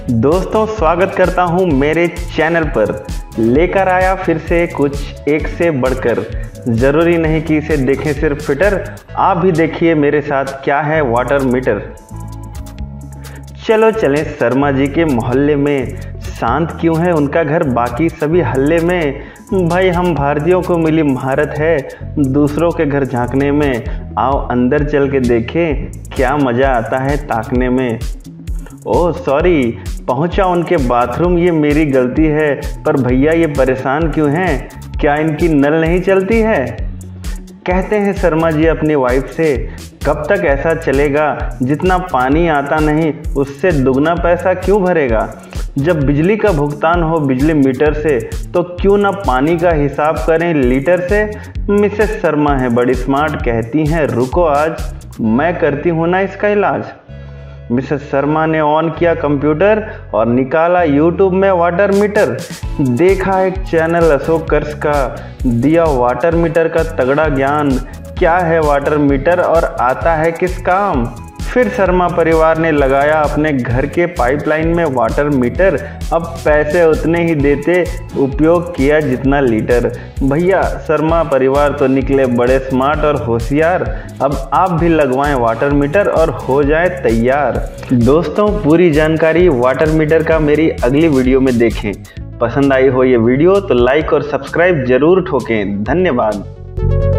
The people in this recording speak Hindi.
दोस्तों स्वागत करता हूं मेरे चैनल पर। लेकर आया फिर से कुछ एक से बढ़कर। ज़रूरी नहीं कि इसे देखें सिर्फ फिटर, आप भी देखिए मेरे साथ क्या है वाटर मीटर। चलो चलें शर्मा जी के मोहल्ले में। शांत क्यों है उनका घर बाकी सभी हल्ले में। भाई हम भारतीयों को मिली महारत है दूसरों के घर झांकने में। आओ अंदर चल के देखें क्या मज़ा आता है ताकने में। ओह सॉरी, पहुंचा उनके बाथरूम, ये मेरी गलती है। पर भैया ये परेशान क्यों हैं, क्या इनकी नल नहीं चलती है। कहते हैं शर्मा जी अपनी वाइफ से, कब तक ऐसा चलेगा, जितना पानी आता नहीं उससे दुगना पैसा क्यों भरेगा। जब बिजली का भुगतान हो बिजली मीटर से तो क्यों ना पानी का हिसाब करें लीटर से। मिसेस शर्मा है बड़ी स्मार्ट, कहती हैं रुको आज मैं करती हूँ ना इसका इलाज। मिसेस शर्मा ने ऑन किया कंप्यूटर और निकाला यूट्यूब में वाटर मीटर। देखा एक चैनल अशोक कर्स का, दिया वाटर मीटर का तगड़ा ज्ञान, क्या है वाटर मीटर और आता है किस काम। फिर शर्मा परिवार ने लगाया अपने घर के पाइपलाइन में वाटर मीटर। अब पैसे उतने ही देते, उपयोग किया जितना लीटर। भैया शर्मा परिवार तो निकले बड़े स्मार्ट और होशियार। अब आप भी लगवाएं वाटर मीटर और हो जाए तैयार। दोस्तों पूरी जानकारी वाटर मीटर का मेरी अगली वीडियो में देखें। पसंद आई हो ये वीडियो तो लाइक और सब्सक्राइब जरूर ठोकें। धन्यवाद।